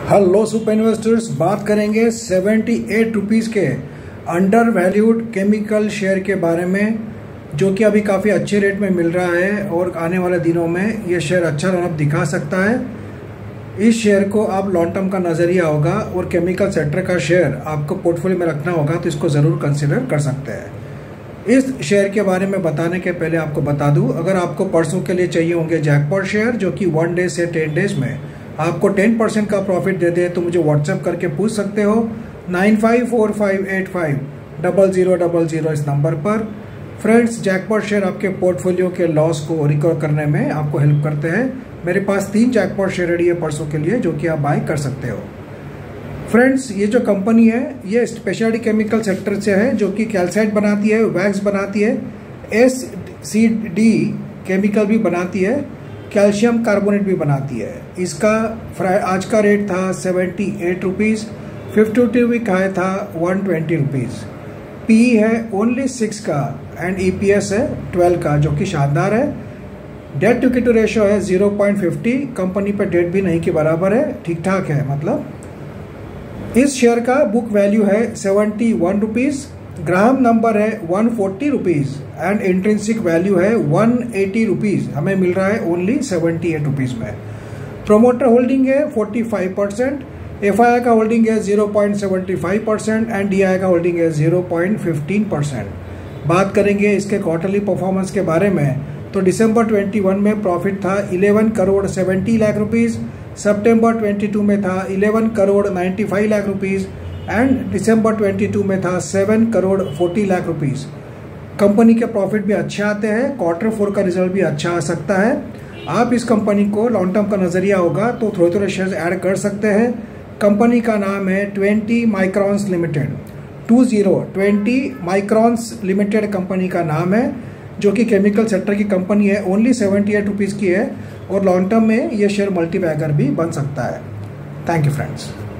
Hello super investors, बात करेंगे 78 rupees के अंडर वैल्यूड केमिकल शेयर के बारे में, जो कि अभी काफ़ी अच्छे रेट में मिल रहा है और आने वाले दिनों में ये शेयर अच्छा रन दिखा सकता है। इस शेयर को आप लॉन्ग टर्म का नज़रिया होगा और केमिकल सेक्टर का शेयर आपको पोर्टफोलियो में रखना होगा, तो इसको ज़रूर कंसिडर कर सकते हैं। इस शेयर के बारे में बताने के पहले आपको बता दूं, अगर आपको परसों के लिए चाहिए होंगे जैकपॉट शेयर जो कि 1 डे से 10 डेज में आपको 10% का प्रॉफिट दे दे, तो मुझे व्हाट्सएप करके पूछ सकते हो 9545850000 इस नंबर पर। फ्रेंड्स, जैकपॉट शेयर आपके पोर्टफोलियो के लॉस को रिकवर करने में आपको हेल्प करते हैं। मेरे पास 3 जैकपॉट शेयर रेडी है परसों के लिए, जो कि आप बाय कर सकते हो। फ्रेंड्स, ये जो कंपनी है ये स्पेशलिटी केमिकल सेक्टर से है, जो कि कैल्साइट बनाती है, वैक्स बनाती है, SCD केमिकल भी बनाती है, कैल्शियम कार्बोनेट भी बनाती है। इसका आज का रेट था 78 रुपीज़, 52 वीक हाई था 120 रुपीज़। PE है ओनली 6 का एंड EPS है 12 का, जो कि शानदार है। डेट टू इक्विटी रेशियो है 0.50, कंपनी पर डेट भी नहीं के बराबर है, ठीक ठाक है। मतलब इस शेयर का बुक वैल्यू है 71 रुपीज़, ग्राहम नंबर है 140 रुपीज़ एंड इंट्रिंसिक वैल्यू है 180 रुपीज़। हमें मिल रहा है ओनली 78 रुपीज़ में। प्रोमोटर होल्डिंग है 45%, FII का होल्डिंग है 0.75% एंड DI का होल्डिंग है 0.15%। बात करेंगे इसके क्वार्टरली परफॉर्मेंस के बारे में, तो दिसंबर 21 में प्रॉफिट था 11 करोड़ 70 लाख रुपीज़, सितंबर 22 में था 11 करोड़ 95 लाख रुपीज़ एंड दिसंबर 22 में था 7 करोड़ 40 लाख रुपीज़। कंपनी के प्रॉफिट भी अच्छे आते हैं, क्वार्टर 4 का रिजल्ट भी अच्छा आ सकता है। आप इस कंपनी को लॉन्ग टर्म का नज़रिया होगा तो थोड़े शेयर्स ऐड कर सकते हैं। कंपनी का नाम है 20 microns limited, 20 microns limited company का नाम है, जो कि केमिकल सेक्टर की कंपनी है। ओनली 78 रुपीज़ की है और लॉन्ग टर्म में ये शेयर मल्टीबैगर भी बन सकता है। Thank you friends.